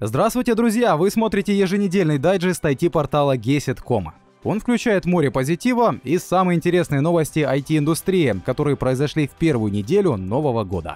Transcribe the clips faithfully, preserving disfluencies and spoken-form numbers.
Здравствуйте, друзья! Вы смотрите еженедельный дайджест ай ти-портала гесит точка ком. Он включает море позитива и самые интересные новости ай ти-индустрии, которые произошли в первую неделю нового года.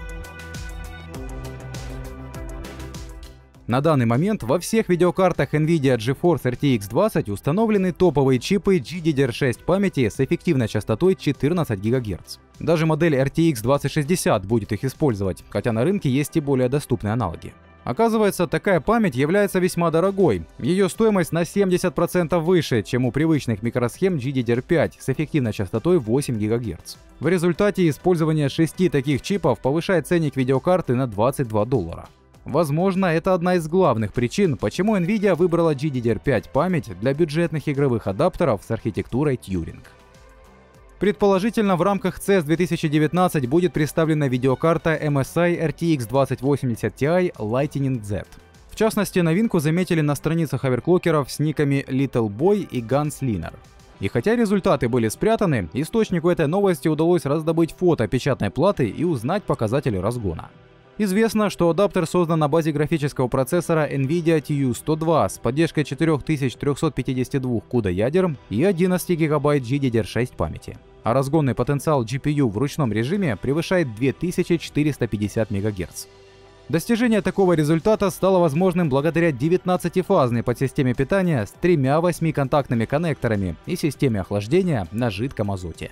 На данный момент во всех видеокартах NVIDIA GeForce эр ти икс двадцать установлены топовые чипы джи ди ди ар шесть памяти с эффективной частотой четырнадцать гигагерц. Даже модель эр ти икс двадцать шестьдесят будет их использовать, хотя на рынке есть и более доступные аналоги. Оказывается, такая память является весьма дорогой. Ее стоимость на семьдесят процентов выше, чем у привычных микросхем джи ди ди ар пять с эффективной частотой восемь гигагерц. В результате использование шести таких чипов повышает ценник видеокарты на двадцать два доллара. Возможно, это одна из главных причин, почему NVIDIA выбрала джи ди ди ар пять память для бюджетных игровых адаптеров с архитектурой Turing. Предположительно, в рамках си и эс две тысячи девятнадцать будет представлена видеокарта эм эс ай эр ти икс двадцать восемьдесят ти ай Lightning Z. В частности, новинку заметили на страницах оверклокеров с никами Little Boy и Gunslinger. И хотя результаты были спрятаны, источнику этой новости удалось раздобыть фото печатной платы и узнать показатели разгона. Известно, что адаптер создан на базе графического процессора NVIDIA ти ю сто два с поддержкой четыре тысячи триста пятьдесят два куда ядер и одиннадцать гигабайт джи ди ди ар шесть памяти. А разгонный потенциал джи пи ю в ручном режиме превышает две тысячи четыреста пятьдесят мегагерц. Достижение такого результата стало возможным благодаря девятнадцатифазной подсистеме питания с тремя восьмиконтактными коннекторами и системе охлаждения на жидком азоте.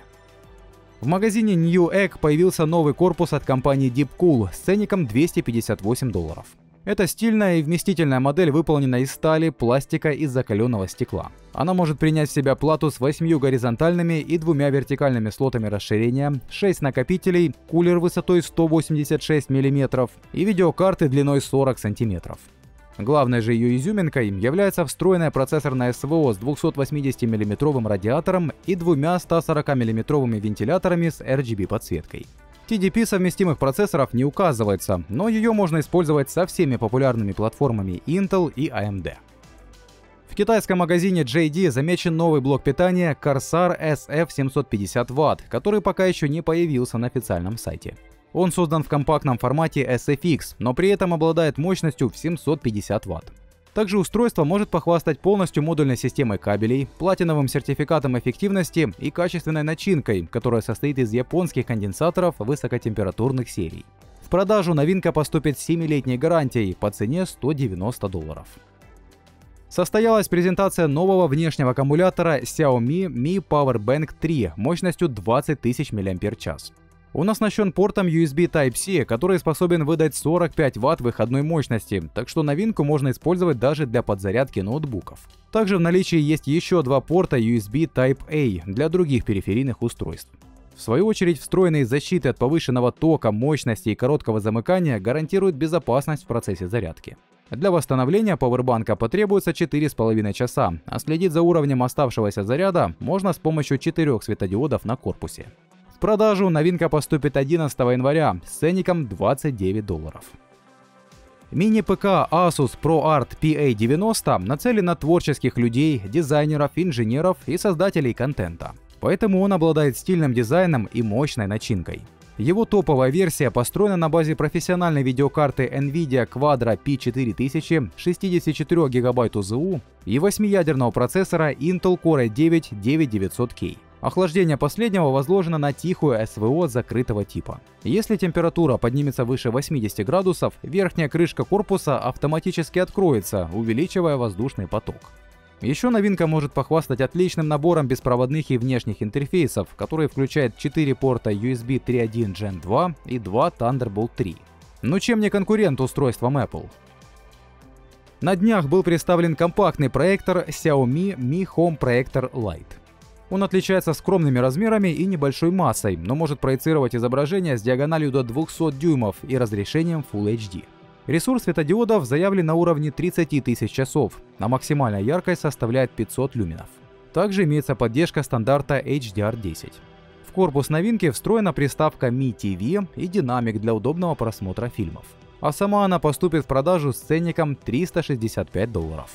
В магазине Newegg появился новый корпус от компании Deepcool с ценником двести пятьдесят восемь долларов. Это стильная и вместительная модель выполнена из стали, пластика и закаленного стекла. Она может принять в себя плату с восьмью горизонтальными и двумя вертикальными слотами расширения, шесть накопителей, кулер высотой сто восемьдесят шесть миллиметров и видеокарты длиной сорок сантиметров. Главной же ее изюминкой является встроенная процессорная СВО с двухсотвосьмидесятимиллиметровым радиатором и двумя ста сорокамиллиметровыми вентиляторами с эр джи би подсветкой. ти ди пи совместимых процессоров не указывается, но ее можно использовать со всеми популярными платформами Intel и эй эм ди. В китайском магазине джей ди замечен новый блок питания Corsair эс эф семьсот пятьдесят ватт, который пока еще не появился на официальном сайте. Он создан в компактном формате эс эф икс, но при этом обладает мощностью в семьсот пятьдесят ватт. Также устройство может похвастать полностью модульной системой кабелей, платиновым сертификатом эффективности и качественной начинкой, которая состоит из японских конденсаторов высокотемпературных серий. В продажу новинка поступит с семилетней гарантией по цене сто девяносто долларов. Состоялась презентация нового внешнего аккумулятора Xiaomi Mi Powerbank три мощностью двадцать тысяч миллиампер-час. Он оснащен портом ю эс би Type-C, который способен выдать сорок пять ватт выходной мощности, так что новинку можно использовать даже для подзарядки ноутбуков. Также в наличии есть еще два порта ю эс би Type-A для других периферийных устройств. В свою очередь, встроенные защиты от повышенного тока, мощности и короткого замыкания гарантируют безопасность в процессе зарядки. Для восстановления пауэрбанка потребуется четыре с половиной часа, а следить за уровнем оставшегося заряда можно с помощью четырех светодиодов на корпусе. В продажу новинка поступит одиннадцатого января с ценником двадцать девять долларов. Мини-ПК Asus ProArt пи эй девяносто нацелен на творческих людей, дизайнеров, инженеров и создателей контента. Поэтому он обладает стильным дизайном и мощной начинкой. Его топовая версия построена на базе профессиональной видеокарты NVIDIA Quadro пи четыре тысячи, шестьдесят четыре гигабайт о зэ у и восьмиядерного процессора Intel Core ай девять девять тысяч девятьсот кей. Охлаждение последнего возложено на тихую СВО закрытого типа. Если температура поднимется выше восьмидесяти градусов, верхняя крышка корпуса автоматически откроется, увеличивая воздушный поток. Еще новинка может похвастать отличным набором беспроводных и внешних интерфейсов, которые включают четыре порта ю эс би три точка один джен два и два Thunderbolt три. Но чем не конкурент устройствам Apple? На днях был представлен компактный проектор Xiaomi Mi Home Projector Lite. Он отличается скромными размерами и небольшой массой, но может проецировать изображение с диагональю до двухсот дюймов и разрешением Full эйч ди. Ресурс светодиодов заявлен на уровне тридцати тысяч часов, а максимальная яркость составляет пятьсот люминов. Также имеется поддержка стандарта эйч ди ар десять. В корпус новинки встроена приставка Mi ти ви и динамик для удобного просмотра фильмов. А сама она поступит в продажу с ценником триста шестьдесят пять долларов.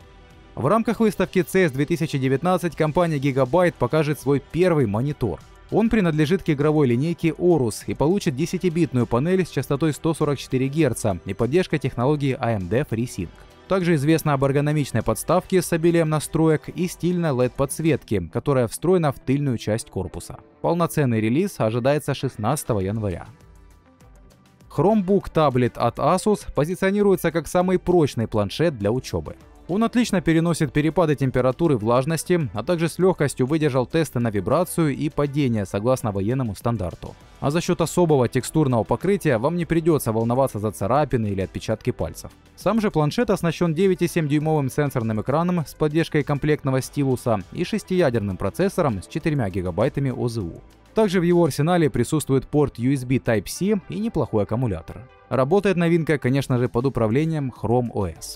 В рамках выставки си и эс две тысячи девятнадцать компания Gigabyte покажет свой первый монитор. Он принадлежит к игровой линейке Aorus и получит десятибитную панель с частотой сто сорок четыре герца и поддержкой технологии эй эм ди FreeSync. Также известно об эргономичной подставке с обилием настроек и стильной эл и ди-подсветке, которая встроена в тыльную часть корпуса. Полноценный релиз ожидается шестнадцатого января. Chromebook Tablet от Asus позиционируется как самый прочный планшет для учебы. Он отлично переносит перепады температуры и влажности, а также с легкостью выдержал тесты на вибрацию и падение согласно военному стандарту. А за счет особого текстурного покрытия вам не придется волноваться за царапины или отпечатки пальцев. Сам же планшет оснащен девять и семь дюймовым сенсорным экраном с поддержкой комплектного стилуса и шестиядерным процессором с четырьмя гигабайтами о зэ у. Также в его арсенале присутствует порт ю эс би Type-C и неплохой аккумулятор. Работает новинка, конечно же, под управлением Chrome о эс.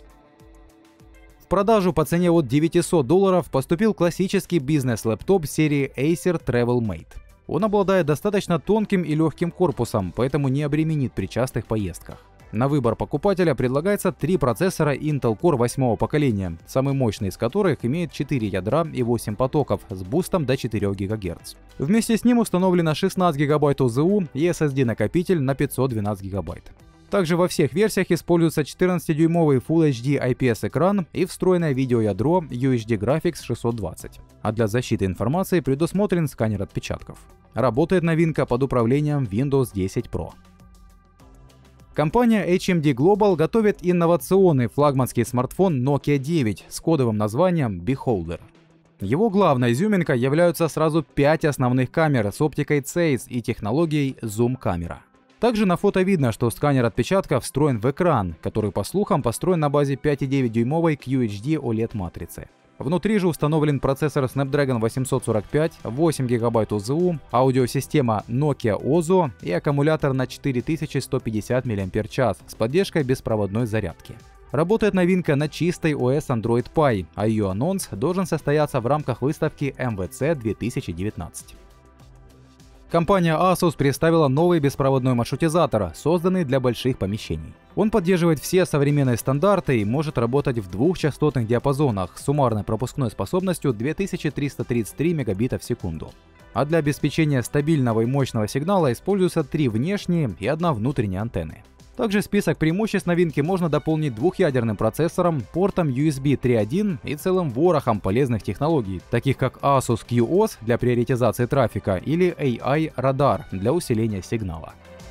В продажу по цене от девятисот долларов поступил классический бизнес-лэптоп серии Acer TravelMate. Он обладает достаточно тонким и легким корпусом, поэтому не обременит при частых поездках. На выбор покупателя предлагается три процессора Intel Core восьмого поколения, самый мощный из которых имеет четыре ядра и восемь потоков с бустом до четырёх гигагерц. Вместе с ним установлено шестнадцать гигабайт о зэ у и эс эс ди-накопитель на пятьсот двенадцать гигабайт. Также во всех версиях используется четырнадцатидюймовый Full эйч ди ай пи эс экран и встроенное видеоядро ю эйч ди Graphics шестьсот двадцать. А для защиты информации предусмотрен сканер отпечатков. Работает новинка под управлением Windows десять про. Компания эйч эм ди Global готовит инновационный флагманский смартфон Nokia девять с кодовым названием Beholder. Его главной изюминкой являются сразу пять основных камер с оптикой цейс и технологией зум-камера. Также на фото видно, что сканер отпечатков встроен в экран, который, по слухам, построен на базе пять и девять дюймовой кью эйч ди о лед матрицы. Внутри же установлен процессор Snapdragon восемьсот сорок пять, восемь гигабайт о зэ у, аудиосистема Nokia Ozo и аккумулятор на четыре тысячи сто пятьдесят мАч с поддержкой беспроводной зарядки. Работает новинка на чистой о эс Android Pie, а ее анонс должен состояться в рамках выставки эм вэ цэ две тысячи девятнадцать. Компания Asus представила новый беспроводной маршрутизатор, созданный для больших помещений. Он поддерживает все современные стандарты и может работать в двух частотных диапазонах с суммарной пропускной способностью две тысячи триста тридцать три мегабита в секунду. А для обеспечения стабильного и мощного сигнала используются три внешние и одна внутренняя антенны. Также список преимуществ новинки можно дополнить двухъядерным процессором, портом ю эс би три точка один и целым ворохом полезных технологий, таких как Asus кью о эс для приоритизации трафика или эй ай Radar для усиления сигнала.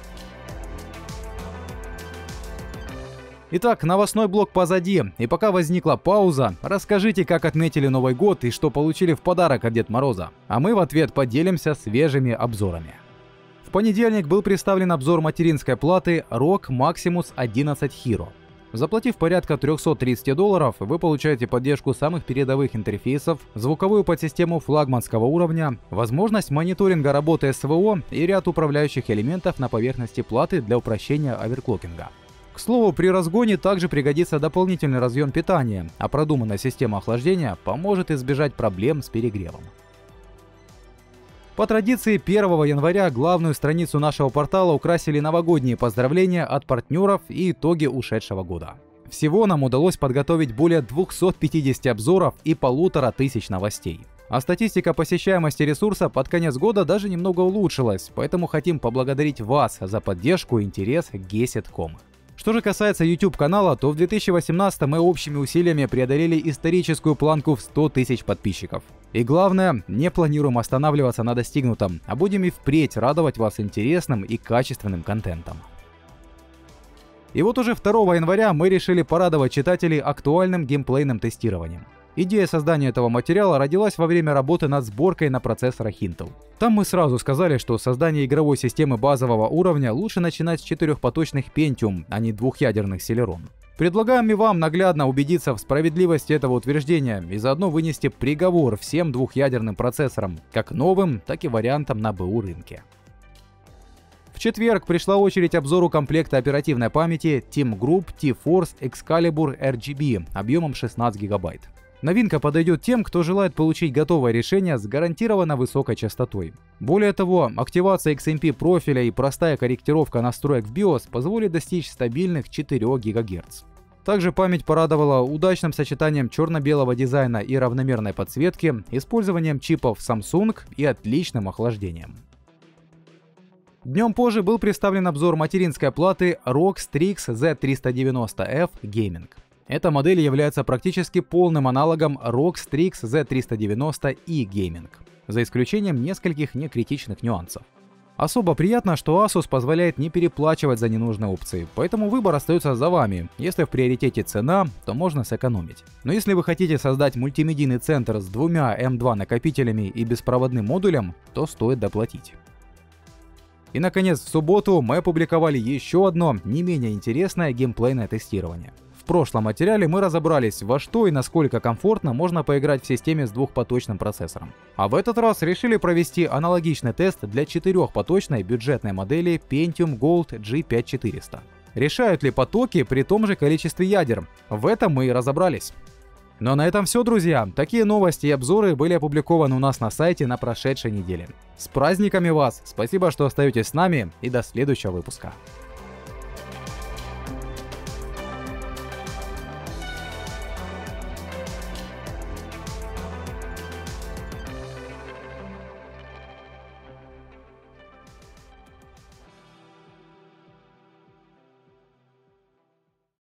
Итак, новостной блок позади, и пока возникла пауза, расскажите, как отметили Новый год и что получили в подарок от Деда Мороза, а мы в ответ поделимся свежими обзорами. В понедельник был представлен обзор материнской платы рог Maximus одиннадцать Hero. Заплатив порядка трёхсот тридцати долларов, вы получаете поддержку самых передовых интерфейсов, звуковую подсистему флагманского уровня, возможность мониторинга работы эс вэ о и ряд управляющих элементов на поверхности платы для упрощения оверклокинга. К слову, при разгоне также пригодится дополнительный разъем питания, а продуманная система охлаждения поможет избежать проблем с перегревом. По традиции, первого января главную страницу нашего портала украсили новогодние поздравления от партнеров и итоги ушедшего года. Всего нам удалось подготовить более двухсот пятидесяти обзоров и полутора тысяч новостей. А статистика посещаемости ресурса под конец года даже немного улучшилась, поэтому хотим поблагодарить вас за поддержку и интерес к гесет точка ком. Что же касается YouTube канала, то в две тысячи восемнадцатом мы общими усилиями преодолели историческую планку в сто тысяч подписчиков. И главное, не планируем останавливаться на достигнутом, а будем и впредь радовать вас интересным и качественным контентом. И вот уже второго января мы решили порадовать читателей актуальным геймплейным тестированием. Идея создания этого материала родилась во время работы над сборкой на процессорах Intel. Там мы сразу сказали, что создание игровой системы базового уровня лучше начинать с четырехпоточных Pentium, а не двухъядерных Celeron. Предлагаем и вам наглядно убедиться в справедливости этого утверждения и заодно вынести приговор всем двухъядерным процессорам, как новым, так и вариантам на бэ у рынке. В четверг пришла очередь обзору комплекта оперативной памяти Team Group T-Force Excalibur эр джи би объемом шестнадцать гигабайт. Новинка подойдет тем, кто желает получить готовое решение с гарантированно высокой частотой. Более того, активация икс эм пи профиля и простая корректировка настроек в биос позволит достичь стабильных четырёх гигагерц. Также память порадовала удачным сочетанием черно-белого дизайна и равномерной подсветки, использованием чипов Samsung и отличным охлаждением. Днем позже был представлен обзор материнской платы эр о икс Strix зет триста девяносто эф Gaming. Эта модель является практически полным аналогом эр о икс Strix зет триста девяносто и Gaming, за исключением нескольких некритичных нюансов. Особо приятно, что Asus позволяет не переплачивать за ненужные опции, поэтому выбор остается за вами. Если в приоритете цена, то можно сэкономить. Но если вы хотите создать мультимедийный центр с двумя эм два накопителями и беспроводным модулем, то стоит доплатить. И наконец, в субботу мы опубликовали еще одно не менее интересное геймплейное тестирование. В прошлом материале мы разобрались, во что и насколько комфортно можно поиграть в системе с двухпоточным процессором. А в этот раз решили провести аналогичный тест для четырехпоточной бюджетной модели Pentium Gold джи пять четыреста. Решают ли потоки при том же количестве ядер? В этом мы и разобрались. Ну а на этом все, друзья. Такие новости и обзоры были опубликованы у нас на сайте на прошедшей неделе. С праздниками вас! Спасибо, что остаетесь с нами, и до следующего выпуска.